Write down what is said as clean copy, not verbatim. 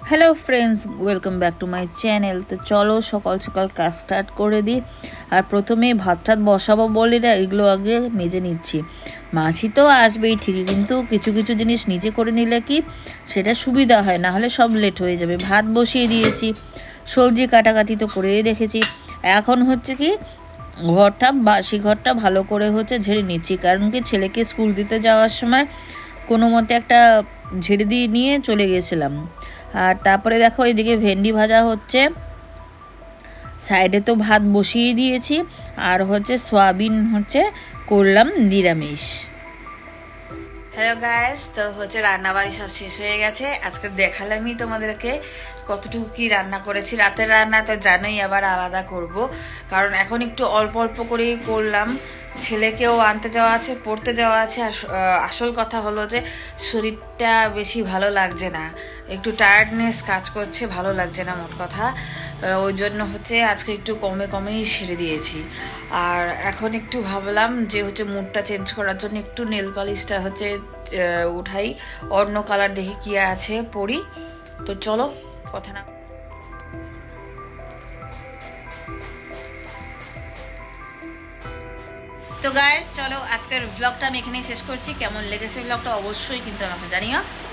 Hello friends, welcome back to my channel. তো চলো সকাল সকাল কাজ স্টার্ট করে দিই। আর প্রথমে ভাত টাত বসাবো বলে না, এগুলো আগে মেজে নিচ্ছি। মাছি তো আসবেই ঠিকই, কিন্তু কিছু কিছু জিনিস নিজে করে নিলে কি সেটা সুবিধা হয়, না হলে সব লেট হয়ে যাবে। ভাত বসিয়ে দিয়েছি, সবজি কাটাকাটি তো করেই রেখেছি। এখন হচ্ছে কি বাসি ঘরটা ভালো করে ঝেড়ে নিচ্ছি, কারণ কি ছেলেকে স্কুল দিতে যাওয়ার সময় কোনো মতে একটা ঝেড়ে দিয়ে নিয়ে চলে গেছিলাম। আর তারপরে দেখো এদিকে ভেন্ডি ভাজা হচ্ছে, সাইডে তো ভাত বসিয়ে দিয়েছি। আর সয়াবিন করলাম নিরামিষ। হ্যালো গাইস, তো রান্নাবাড়ি সব শেষ হয়ে গেছে। আজকে দেখালামই তোমাদেরকে কতটুকু কি রান্না করেছি। রাতের রান্না তো জানোই, আবার আলাদা করব, কারণ এখন একটু অল্প অল্প করেই করলাম। ছেলেকেও আনতে যাওয়া আছে, পড়তে যাওয়া আছে। আর আসল কথা হলো যে শরীরটা বেশি ভালো লাগছে না, একটু টায়ার্ডনেস কাজ করছে, ভালো লাগছে না মোট কথা। ওই জন্য আজকে একটু কমে কমেই সেরে দিয়েছি। আর এখন একটু ভাবলাম যে মুডটা চেঞ্জ করার জন্য একটু নেল পালিশটা উঠাই, অন্য কালার দেখে কি আছে পরি। তো চলো কথা না। তো গাইস চলো, আজকের ব্লগটা আমি এখানেই শেষ করছি। কেমন লেগেছে ব্লগটা অবশ্যই কিন্তু আমাকে জানিও।